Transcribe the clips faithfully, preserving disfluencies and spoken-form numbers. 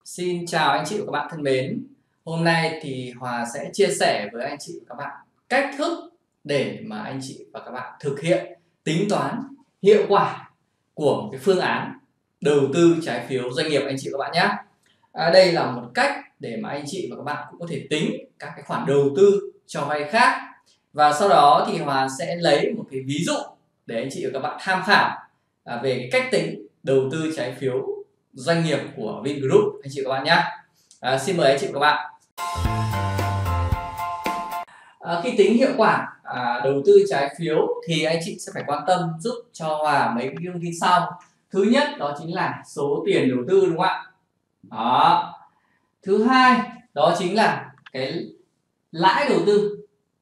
Xin chào anh chị và các bạn thân mến. Hôm nay thì Hòa sẽ chia sẻ với anh chị và các bạn cách thức để mà anh chị và các bạn thực hiện tính toán hiệu quả của một cái phương án đầu tư trái phiếu doanh nghiệp anh chị và các bạn nhé. À, đây là một cách để mà anh chị và các bạn cũng có thể tính các cái khoản đầu tư cho vay khác. Và sau đó thì Hòa sẽ lấy một cái ví dụ để anh chị và các bạn tham khảo à, về cái cách tính đầu tư trái phiếu doanh nghiệp của Vingroup anh chị và các bạn nhé. À, xin mời anh chị và các bạn. À, khi tính hiệu quả à, đầu tư trái phiếu thì anh chị sẽ phải quan tâm giúp cho Hòa mấy cái thông tin sau. Thứ nhất đó chính là số tiền đầu tư, đúng không ạ? Đó. Thứ hai đó chính là cái lãi đầu tư.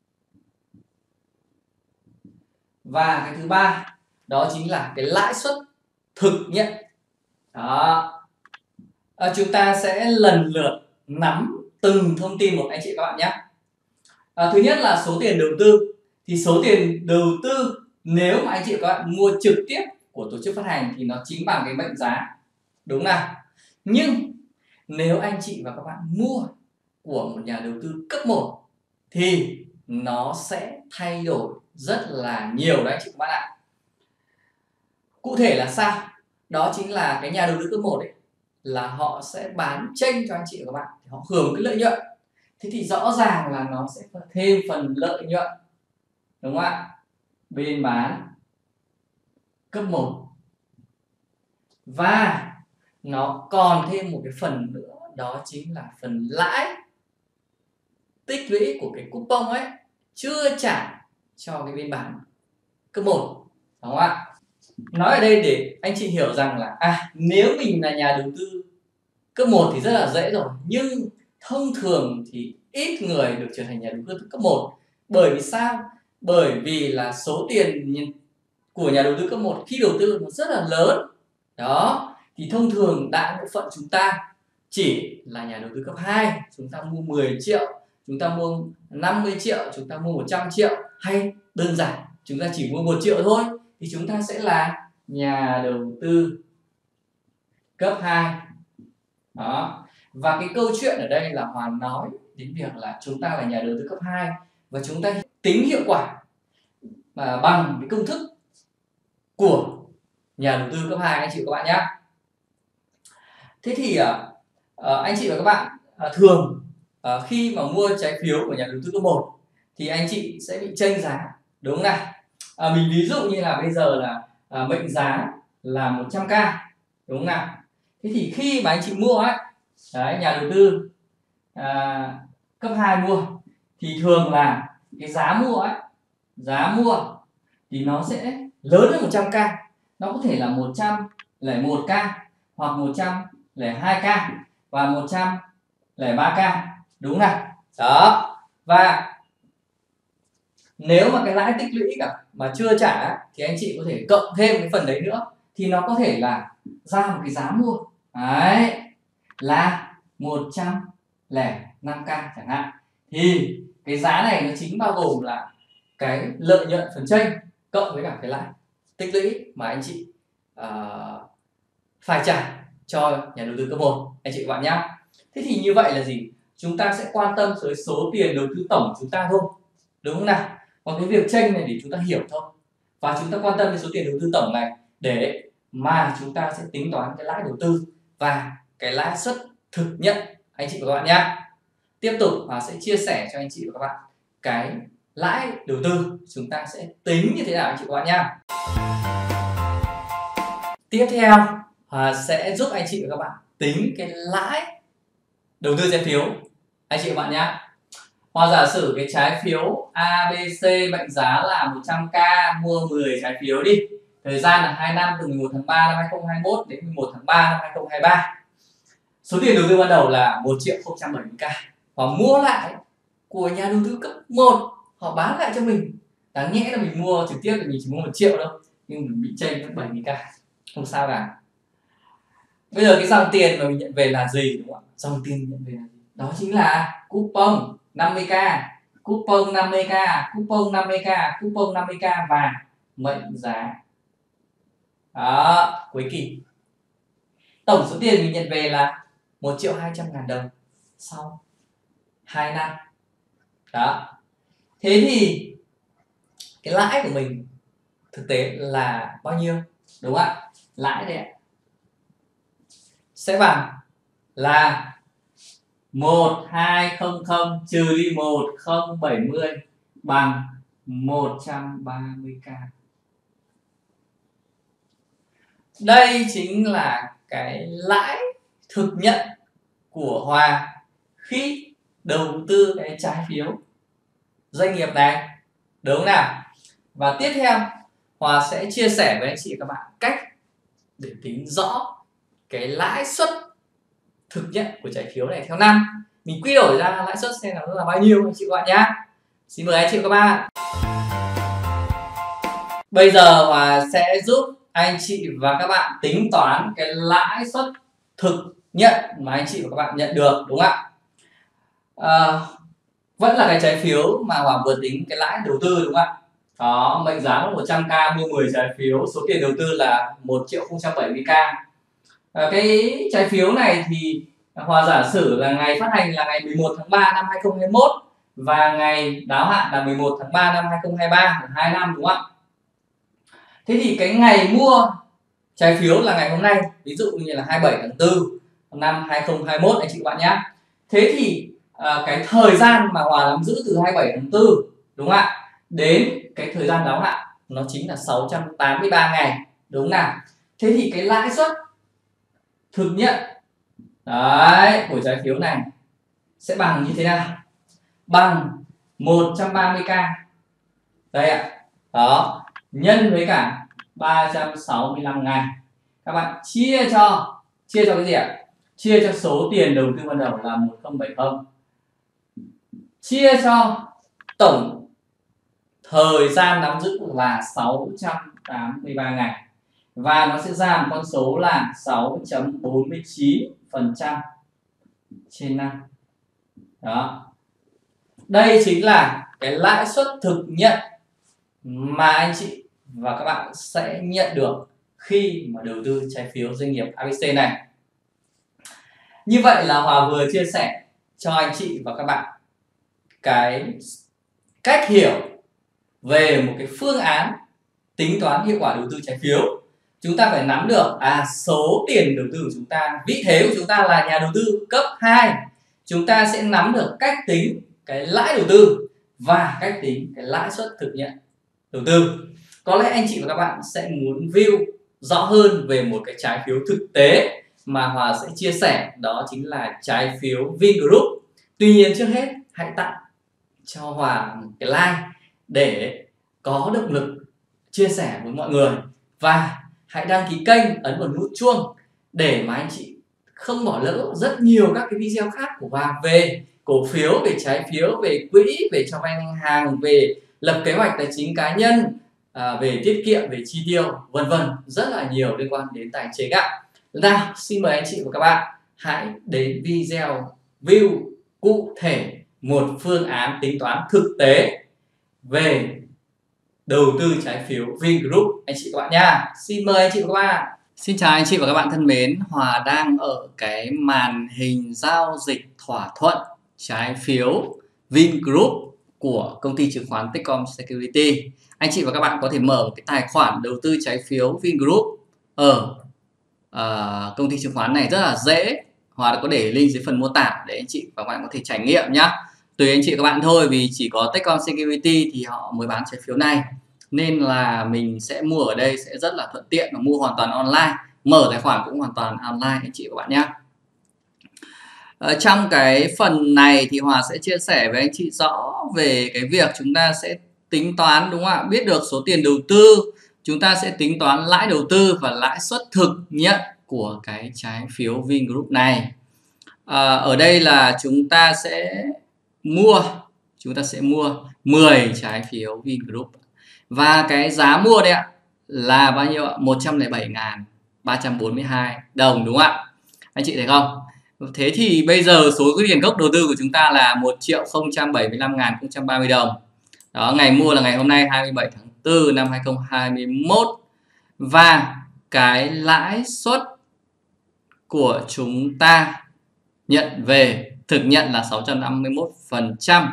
Và cái thứ ba đó chính là cái lãi suất thực nhận. Đó. À, chúng ta sẽ lần lượt nắm từng thông tin một anh chị các bạn nhé. À, thứ nhất là số tiền đầu tư. Thì số tiền đầu tư nếu mà anh chị các bạn mua trực tiếp của tổ chức phát hành thì nó chính bằng cái mệnh giá, đúng nào? Nhưng nếu anh chị và các bạn mua của một nhà đầu tư cấp một thì nó sẽ thay đổi rất là nhiều đấy anh chị các bạn ạ. Cụ thể là sao? Đó chính là cái nhà đầu tư cấp một ấy là họ sẽ bán chênh cho anh chị và các bạn thì họ hưởng cái lợi nhuận. Thế thì rõ ràng là nó sẽ có thêm phần lợi nhuận, đúng không ạ? Bên bán cấp một. Và nó còn thêm một cái phần nữa, đó chính là phần lãi tích lũy của cái coupon ấy chưa trả cho cái bên bán cấp một, đúng không ạ? Nói ở đây để anh chị hiểu rằng là à, nếu mình là nhà đầu tư cấp một thì rất là dễ rồi, nhưng thông thường thì ít người được trở thành nhà đầu tư cấp một. Bởi vì sao? Bởi vì là số tiền của nhà đầu tư cấp một khi đầu tư nó rất là lớn. Đó, thì thông thường đại bộ phận chúng ta chỉ là nhà đầu tư cấp hai, chúng ta mua mười triệu, chúng ta mua năm mươi triệu, chúng ta mua một trăm triệu, hay đơn giản chúng ta chỉ mua một triệu thôi thì chúng ta sẽ là nhà đầu tư cấp hai. Đó. Và cái câu chuyện ở đây là Hoàn nói đến việc là chúng ta là nhà đầu tư cấp hai và chúng ta tính hiệu quả mà bằng cái công thức của nhà đầu tư cấp hai anh chị và các bạn nhé. Thế thì uh, anh chị và các bạn uh, thường uh, khi mà mua trái phiếu của nhà đầu tư cấp một thì anh chị sẽ bị chênh giá, đúng không nào? Uh, mình ví dụ như là bây giờ là uh, mệnh giá là một trăm k, đúng không nào? Thế thì khi mà anh chị mua ấy, đấy, nhà đầu tư à, cấp hai mua thì thường là cái giá mua ấy, giá mua thì nó sẽ lớn hơn một trăm k. Nó có thể là một trăm lẻ một k hoặc một trăm lẻ hai k và một trăm lẻ ba k, đúng nào? Đó. Và nếu mà cái lãi tích lũy cả mà chưa trả thì anh chị có thể cộng thêm cái phần đấy nữa thì nó có thể là ra một cái giá mua đấy là một trăm lẻ năm k chẳng hạn. Thì cái giá này nó chính bao gồm là cái lợi nhuận phần chênh cộng với cả cái lãi tích lũy mà anh chị uh, phải trả cho nhà đầu tư cấp một anh chị các bạn nhé. Thế thì như vậy là gì? Chúng ta sẽ quan tâm tới số tiền đầu tư tổng của chúng ta thôi, đúng không nào? Còn cái việc chênh này để chúng ta hiểu thôi. Và chúng ta quan tâm đến số tiền đầu tư tổng này để mà chúng ta sẽ tính toán cái lãi đầu tư và cái lãi suất thực nhận anh chị và các bạn nhé. Tiếp tục Hòa sẽ chia sẻ cho anh chị và các bạn cái lãi đầu tư chúng ta sẽ tính như thế nào anh chị và các bạn nhé. Tiếp theo Hòa sẽ giúp anh chị và các bạn tính cái lãi đầu tư trái phiếu anh chị và các bạn nhé. Hòa giả sử cái trái phiếu a bê xê mệnh giá là một trăm k, mua mười trái phiếu đi. Thời gian là hai năm, từ mười một tháng ba năm hai nghìn không trăm hai mươi mốt đến mười một tháng ba năm hai nghìn không trăm hai mươi ba. Số tiền đầu tư ban đầu là một triệu không trăm bảy mươi k. Và mua lại của nhà đầu tư cấp một, họ bán lại cho mình. Đáng nhẽ là mình mua trực tiếp thì mình chỉ mua một triệu đâu, nhưng mình bị chênh đến bảy mươi k. Không sao cả. Bây giờ cái dòng tiền mà mình nhận về là gì, đúng không ạ? Dòng tiền nhận về là gì? Đó chính là coupon năm mươi k, coupon năm mươi k, coupon năm mươi k, coupon năm mươi k và mệnh giá. Đó, cuối kỳ. Tổng số tiền mình nhận về là một triệu hai trăm ngàn đồng sau hai năm. Đó. Thế thì cái lãi của mình thực tế là bao nhiêu? Đúng không ạ? Lãi đây ạ. Sẽ bằng là một hai không không trừ đi một không bảy mươi bằng một trăm ba mươi k. Đây chính là cái lãi thực nhận của Hòa khi đầu tư cái trái phiếu doanh nghiệp này, đúng không nào? Và tiếp theo Hòa sẽ chia sẻ với anh chị và các bạn cách để tính rõ cái lãi suất thực nhận của trái phiếu này theo năm. Mình quy đổi ra lãi suất xem là nó là bao nhiêu anh chị các bạn nhé. Xin mời anh chị và các bạn. Bây giờ Hòa sẽ giúp anh chị và các bạn tính toán cái lãi suất thực nhận mà anh chị và các bạn nhận được, đúng không ạ? À, vẫn là cái trái phiếu mà Hòa vừa tính cái lãi đầu tư, đúng không ạ? Đó, mệnh giá là một trăm k, mua mười trái phiếu, số tiền đầu tư là một triệu không trăm bảy mươi k. À, cái trái phiếu này thì Hòa giả sử là ngày phát hành là ngày mười một tháng ba năm hai không hai mốt và ngày đáo hạn là mười một tháng ba năm hai không hai ba, hai năm, đúng không ạ? Thế thì cái ngày mua trái phiếu là ngày hôm nay, ví dụ như là hai mươi bảy tháng tư năm hai không hai mốt anh chị các bạn nhé. Thế thì à, cái thời gian mà Hòa nắm giữ từ hai mươi bảy tháng tư, đúng không ạ, đến cái thời gian đáo hạn nó chính là sáu trăm tám mươi ba ngày, đúng nào? Thế thì cái lãi suất thực nhận đấy của trái phiếu này sẽ bằng như thế nào? Bằng một trăm ba mươi k đây ạ. Đó, nhân với cả ba trăm sáu mươi lăm ngày. Các bạn chia cho chia cho cái gì ạ? Chia cho số tiền đầu tư ban đầu là một không bảy không, chia cho tổng thời gian nắm giữ là sáu trăm tám mươi ba ngày, và nó sẽ ra một con số là sáu phẩy bốn mươi chín phần trăm trên năm. Đó. Đây chính là cái lãi suất thực nhận mà anh chị và các bạn sẽ nhận được khi mà đầu tư trái phiếu doanh nghiệp a bê xê này. Như vậy là Hòa vừa chia sẻ cho anh chị và các bạn cái cách hiểu về một cái phương án tính toán hiệu quả đầu tư trái phiếu. Chúng ta phải nắm được à số tiền đầu tư của chúng ta, vị thế của chúng ta là nhà đầu tư cấp hai. Chúng ta sẽ nắm được cách tính cái lãi đầu tư và cách tính cái lãi suất thực nhận đầu tư. Có lẽ anh chị và các bạn sẽ muốn view rõ hơn về một cái trái phiếu thực tế mà Hòa sẽ chia sẻ, đó chính là trái phiếu Vingroup. Tuy nhiên trước hết hãy tặng cho Hòa một cái like để có động lực chia sẻ với mọi người, và hãy đăng ký kênh, ấn vào nút chuông để mà anh chị không bỏ lỡ rất nhiều các cái video khác của Hòa về cổ phiếu, về trái phiếu, về quỹ, về cho vay ngân hàng, về lập kế hoạch tài chính cá nhân, à, về tiết kiệm, về chi tiêu, vân vân, rất là nhiều liên quan đến tài chính ạ. Nào, xin mời anh chị và các bạn hãy đến video view cụ thể một phương án tính toán thực tế về đầu tư trái phiếu Vingroup anh chị và các bạn nha. Xin mời anh chị và các bạn. Xin chào anh chị và các bạn thân mến, Hòa đang ở cái màn hình giao dịch thỏa thuận trái phiếu Vingroup của công ty chứng khoán Techcom Security. Anh chị và các bạn có thể mở một cái tài khoản đầu tư trái phiếu Vingroup ở uh, công ty chứng khoán này rất là dễ. Hòa đã có để link dưới phần mô tả để anh chị và các bạn có thể trải nghiệm nhé. Tùy anh chị và các bạn thôi, vì chỉ có Techcom Security thì họ mới bán trái phiếu này, nên là mình sẽ mua ở đây sẽ rất là thuận tiện và mua hoàn toàn online, mở tài khoản cũng hoàn toàn online anh chị và các bạn nhé. Ở trong cái phần này thì Hòa sẽ chia sẻ với anh chị rõ về cái việc chúng ta sẽ tính toán, đúng không ạ? Biết được số tiền đầu tư, chúng ta sẽ tính toán lãi đầu tư và lãi suất thực nhận của cái trái phiếu Vingroup này. À, ở đây là chúng ta sẽ mua chúng ta sẽ mua mười trái phiếu Vingroup, và cái giá mua đây ạ là bao nhiêu ạ? một trăm lẻ bảy nghìn ba trăm bốn mươi hai đồng, đúng không ạ? Anh chị thấy không? Thế thì bây giờ số tiền gốc đầu tư của chúng ta là một triệu không trăm bảy mươi lăm nghìn không trăm ba mươi đồng. Đó, ngày mua là ngày hôm nay hai mươi bảy tháng tư năm hai không hai mốt, và cái lãi suất của chúng ta nhận về, thực nhận là sáu trăm năm mươi mốt phần trăm.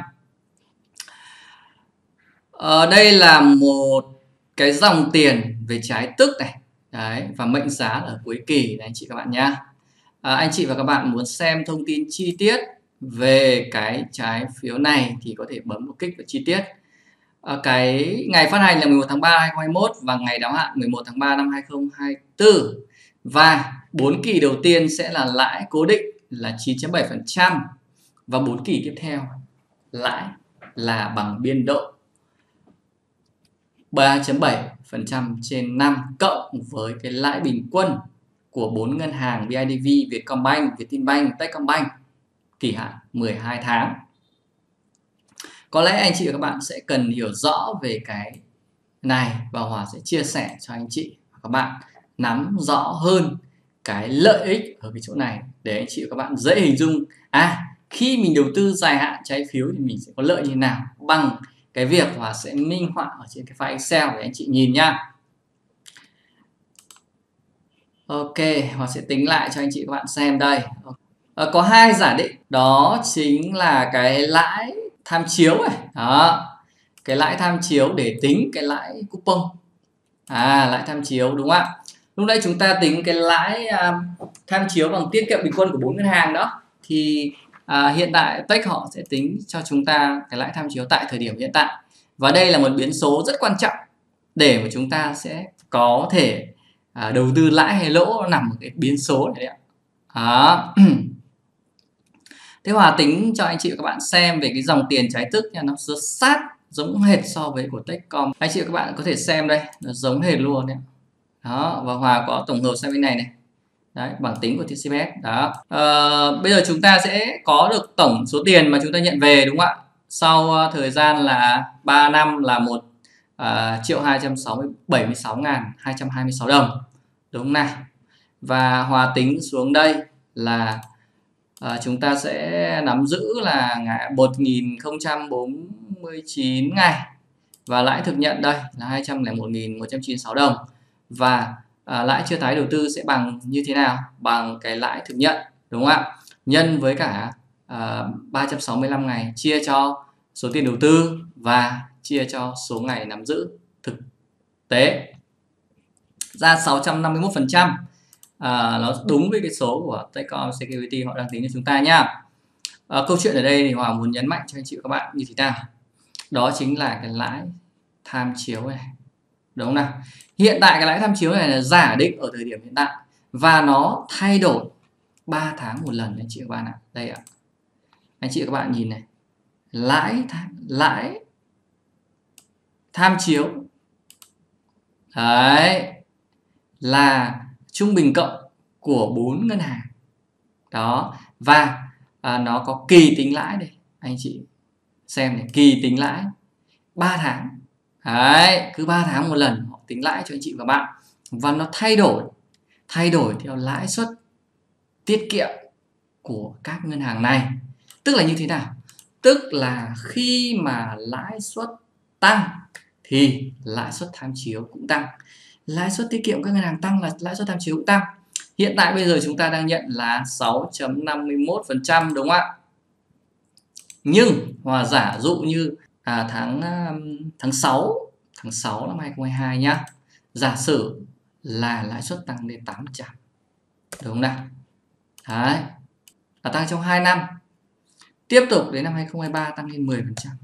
Ở đây là một cái dòng tiền về trái tức này. Đấy, và mệnh giá ở cuối kỳ đấy anh chị các bạn nhá. À, anh chị và các bạn muốn xem thông tin chi tiết về cái trái phiếu này thì có thể bấm một kích vào chi tiết. À, cái ngày phát hành là mười một tháng ba năm hai nghìn không trăm hai mươi mốt và ngày đáo hạn mười một tháng ba năm hai nghìn không trăm hai mươi tư. Và bốn kỳ đầu tiên sẽ là lãi cố định là chín phẩy bảy phần trăm và bốn kỳ tiếp theo lãi là bằng biên độ ba phẩy bảy phần trăm trên năm cộng với cái lãi bình quân của bốn ngân hàng bê i đê vê, Vietcombank, Vietinbank, Techcombank kỳ hạn mười hai tháng. Có lẽ anh chị và các bạn sẽ cần hiểu rõ về cái này và Hòa sẽ chia sẻ cho anh chị và các bạn nắm rõ hơn cái lợi ích ở cái chỗ này để anh chị và các bạn dễ hình dung à khi mình đầu tư dài hạn trái phiếu thì mình sẽ có lợi như thế nào bằng cái việc Hòa sẽ minh họa ở trên cái file Excel để anh chị nhìn nhá. Ok, Hòa sẽ tính lại cho anh chị và các bạn xem đây. À, có hai giả định, đó chính là cái lãi tham chiếu này, đó, cái lãi tham chiếu để tính cái lãi coupon. À, lãi tham chiếu đúng không ạ? Lúc nãy chúng ta tính cái lãi uh, tham chiếu bằng tiết kiệm bình quân của bốn ngân hàng đó. Thì uh, hiện tại Tech họ sẽ tính cho chúng ta cái lãi tham chiếu tại thời điểm hiện tại. Và đây là một biến số rất quan trọng để mà chúng ta sẽ có thể uh, đầu tư lãi hay lỗ nằm ở cái biến số này đấy ạ. Đó. Thế Hòa tính cho anh chị và các bạn xem về cái dòng tiền trái tức nha, nó rất sát giống hệt so với của Techcom. Anh chị và các bạn có thể xem đây, nó giống hệt luôn đấy. Đó, và Hòa có tổng hợp sang bên này này. Đấy, bảng tính của tê xê bê ét. Đó. À, bây giờ chúng ta sẽ có được tổng số tiền mà chúng ta nhận về đúng không ạ? Sau uh, thời gian là ba năm là một uh, triệu hai trăm bảy mươi sáu nghìn hai trăm hai mươi sáu đồng. Đúng không nào? Và Hòa tính xuống đây là À, chúng ta sẽ nắm giữ là một nghìn không trăm bốn mươi chín ngày và lãi thực nhận đây là hai trăm lẻ một nghìn một trăm chín mươi sáu đồng và à, lãi chưa tái đầu tư sẽ bằng như thế nào? Bằng cái lãi thực nhận đúng không ạ? Nhân với cả à, ba trăm sáu mươi lăm ngày chia cho số tiền đầu tư và chia cho số ngày nắm giữ thực tế ra sáu trăm năm mươi mốt phần trăm. À, nó đúng với cái số của Techcom Security họ đang tính cho chúng ta nhá. À, câu chuyện ở đây thì Hòa muốn nhấn mạnh cho anh chị và các bạn như thế nào? Đó chính là cái lãi tham chiếu này, đúng không nào? Hiện tại cái lãi tham chiếu này là giả định ở thời điểm hiện tại và nó thay đổi ba tháng một lần anh chị và các bạn ạ. Đây ạ, anh chị và các bạn nhìn này, lãi tham, lãi tham chiếu đấy là trung bình cộng của bốn ngân hàng đó và à, nó có kỳ tính lãi đây anh chị xem này, kỳ tính lãi ba tháng đấy, cứ ba tháng một lần họ tính lãi cho anh chị và bạn và nó thay đổi thay đổi theo lãi suất tiết kiệm của các ngân hàng này. Tức là như thế nào? Tức là khi mà lãi suất tăng thì lãi suất tham chiếu cũng tăng, lãi suất tiết kiệm các ngân hàng tăng là lãi suất tham chiếu cũng tăng. Hiện tại bây giờ chúng ta đang nhận là sáu phẩy năm mươi mốt phần trăm đúng không ạ? Nhưng Hòa giả dụ như à, tháng tháng sáu tháng sáu năm hai nghìn không trăm hai mươi hai nhá, giả sử là lãi suất tăng lên tám phần trăm đúng không nào? Đấy, là tăng trong hai năm. Tiếp tục đến năm hai nghìn không trăm hai mươi ba tăng lên mười phần trăm.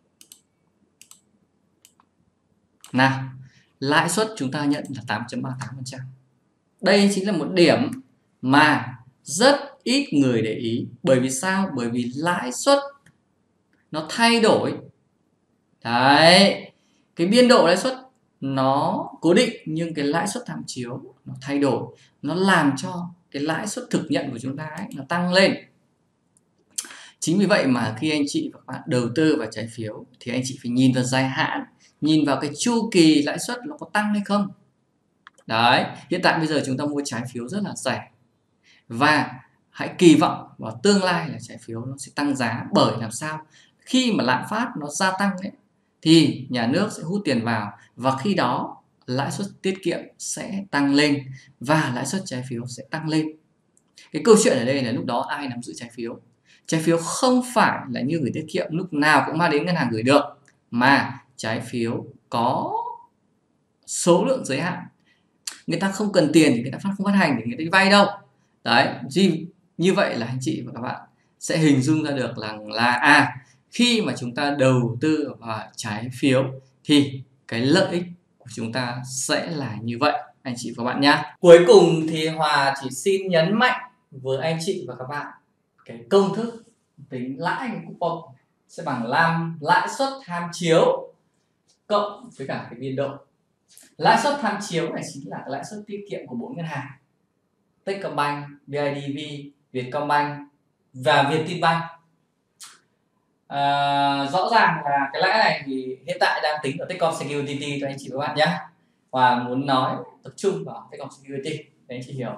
Nào, lãi suất chúng ta nhận là tám phẩy ba mươi tám phần trăm. Đây chính là một điểm mà rất ít người để ý. Bởi vì sao? Bởi vì lãi suất nó thay đổi. Đấy, cái biên độ lãi suất nó cố định nhưng cái lãi suất tham chiếu nó thay đổi. Nó làm cho cái lãi suất thực nhận của chúng ta ấy, nó tăng lên. Chính vì vậy mà khi anh chị và các bạn đầu tư vào trái phiếu thì anh chị phải nhìn vào dài hạn, nhìn vào cái chu kỳ lãi suất nó có tăng hay không. Đấy, hiện tại bây giờ chúng ta mua trái phiếu rất là rẻ và hãy kỳ vọng vào tương lai là trái phiếu nó sẽ tăng giá, bởi làm sao? Khi mà lạm phát nó gia tăng ấy, thì nhà nước sẽ hút tiền vào và khi đó lãi suất tiết kiệm sẽ tăng lên và lãi suất trái phiếu sẽ tăng lên. Cái câu chuyện ở đây là lúc đó ai nắm giữ trái phiếu. Trái phiếu không phải là như gửi tiết kiệm lúc nào cũng mang đến ngân hàng gửi được, mà trái phiếu có số lượng giới hạn. Người ta không cần tiền thì người ta phát không phát hành để người ta đi vay đâu. Đấy, như vậy là anh chị và các bạn sẽ hình dung ra được là là à khi mà chúng ta đầu tư vào trái phiếu thì cái lợi ích của chúng ta sẽ là như vậy anh chị và các bạn nhé. Cuối cùng thì Hòa chỉ xin nhấn mạnh với anh chị và các bạn cái công thức tính lãi cái coupon sẽ bằng năm lãi suất tham chiếu cộng với cả cái biên độ. Lãi suất tham chiếu này chính là lãi suất tiết kiệm của bốn ngân hàng Techcombank, bê i đê vê, Vietcombank và Vietinbank. À, rõ ràng là cái lãi này thì hiện tại đang tính ở Techcom Security cho anh chị và các bạn nhé. Và muốn nói tập trung vào Techcom Security để anh chị hiểu.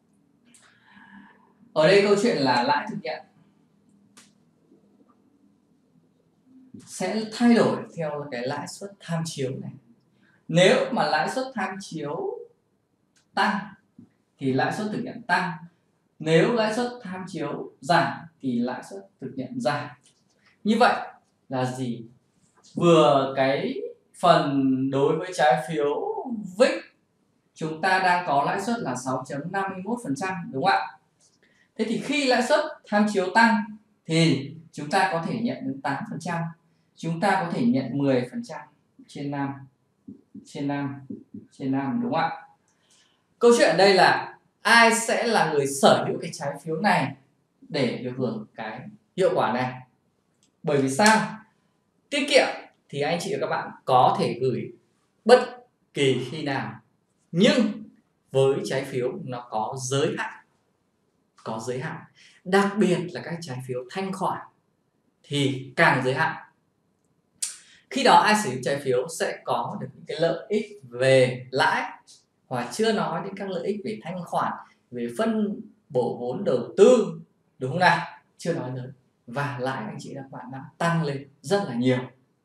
Ở đây câu chuyện là lãi thực nhận sẽ thay đổi theo cái lãi suất tham chiếu này. Nếu mà lãi suất tham chiếu tăng thì lãi suất thực nhận tăng. Nếu lãi suất tham chiếu giảm thì lãi suất thực nhận giảm. Như vậy là gì? Vừa cái phần đối với trái phiếu vê i xê chúng ta đang có lãi suất là sáu phẩy năm mươi mốt phần trăm, đúng không ạ? Thế thì khi lãi suất tham chiếu tăng thì chúng ta có thể nhận đến tám phần trăm, chúng ta có thể nhận mười phần trăm trên năm, trên năm, trên năm, đúng không ạ? Câu chuyện ở đây là ai sẽ là người sở hữu cái trái phiếu này để được hưởng cái hiệu quả này. Bởi vì sao? Tiết kiệm thì anh chị và các bạn có thể gửi bất kỳ khi nào, nhưng với trái phiếu nó có giới hạn, có giới hạn. Đặc biệt là các trái phiếu thanh khoản thì càng giới hạn. Khi đó ai sở hữu trái phiếu sẽ có được những cái lợi ích về lãi, và chưa nói đến các lợi ích về thanh khoản, về phân bổ vốn đầu tư, đúng không nào? Chưa nói đến. Và lãi anh chị và các bạn đã tăng lên rất là nhiều.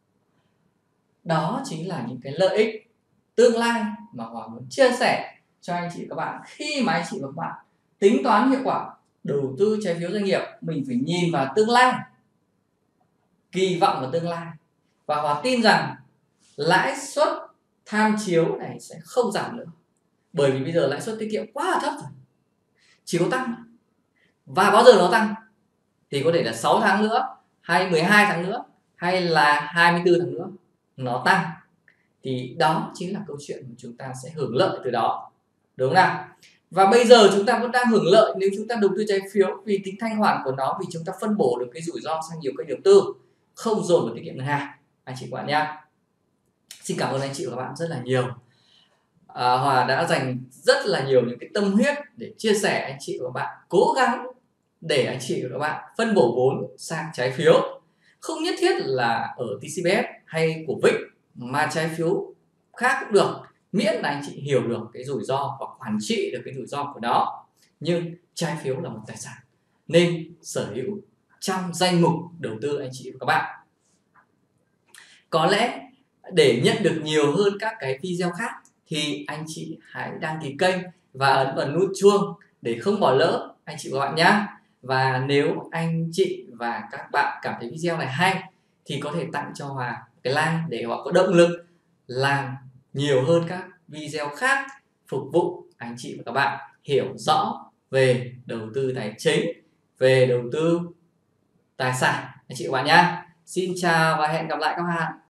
Đó chính là những cái lợi ích tương lai mà Hòa muốn chia sẻ cho anh chị và các bạn. Khi mà anh chị và các bạn tính toán hiệu quả đầu tư trái phiếu doanh nghiệp, mình phải nhìn vào tương lai, kỳ vọng vào tương lai. Và Hòa tin rằng lãi suất tham chiếu này sẽ không giảm nữa. Bởi vì bây giờ lãi suất tiết kiệm quá là thấp rồi, chỉ có tăng. Và bao giờ nó tăng? Thì có thể là sáu tháng nữa, hay mười hai tháng nữa, hay là hai mươi tư tháng nữa nó tăng. Thì đó chính là câu chuyện mà chúng ta sẽ hưởng lợi từ đó, đúng không nào? Và bây giờ chúng ta vẫn đang hưởng lợi nếu chúng ta đầu tư trái phiếu, vì tính thanh khoản của nó, vì chúng ta phân bổ được cái rủi ro sang nhiều kênh đầu tư, không dồn vào tiết kiệm ngân hàng anh chị và bạn nhé. Xin cảm ơn anh chị và các bạn rất là nhiều. à, Hòa đã dành rất là nhiều những cái tâm huyết để chia sẻ anh chị và các bạn cố gắng để anh chị và các bạn phân bổ vốn sang trái phiếu, không nhất thiết là ở tê xê bê ét hay của vê i xê, mà trái phiếu khác cũng được, miễn là anh chị hiểu được cái rủi ro và quản trị được cái rủi ro của nó. Nhưng trái phiếu là một tài sản nên sở hữu trong danh mục đầu tư anh chị và các bạn. Có lẽ để nhận được nhiều hơn các cái video khác thì anh chị hãy đăng ký kênh và ấn vào nút chuông để không bỏ lỡ anh chị và các bạn nhé. Và nếu anh chị và các bạn cảm thấy video này hay thì có thể tặng cho Hòa cái like để họ có động lực làm nhiều hơn các video khác, phục vụ anh chị và các bạn hiểu rõ về đầu tư tài chính, về đầu tư tài sản anh chị và các bạn nhé. Xin chào và hẹn gặp lại các bạn.